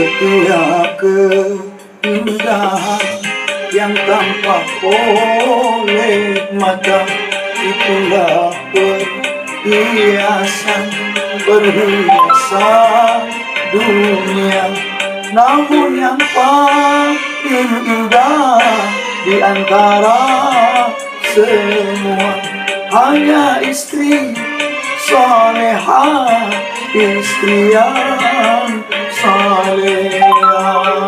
Setiap keindahan yang tampak oleh mata, itulah perhiasan dunia. Namun yang paling indah di antara semua hanya istri salehah, istri yang salehah.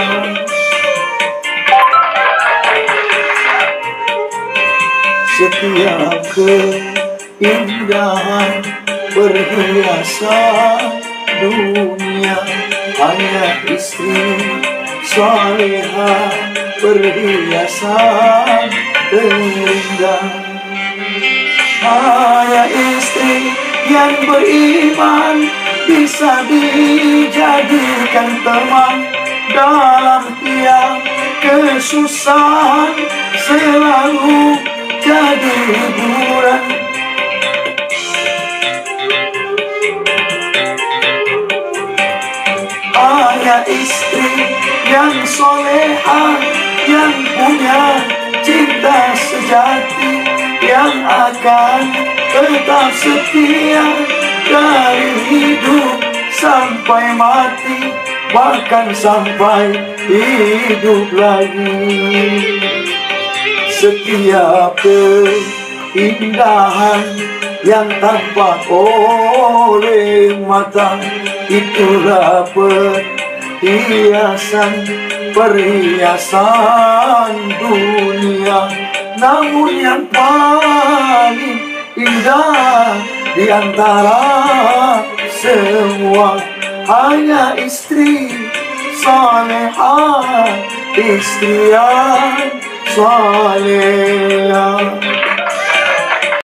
Setiap keindahan perhiasan dunia hanya istri salehah, perhiasan terindah. Hanya istri yang beriman bisa dijadikan teman dalam tiap kesusahan, selalu jadi hiburan. Hanya istri yang solehah, yang punya cinta sejati, yang akan tetap setia dari hidup sampai mati, bahkan sampai hidup lagi. Setiap keindahan yang tampak oleh mata, itulah perhiasan dunia. Namun yang paling indah di antara semua hanya istri salehah, istri yang saleh.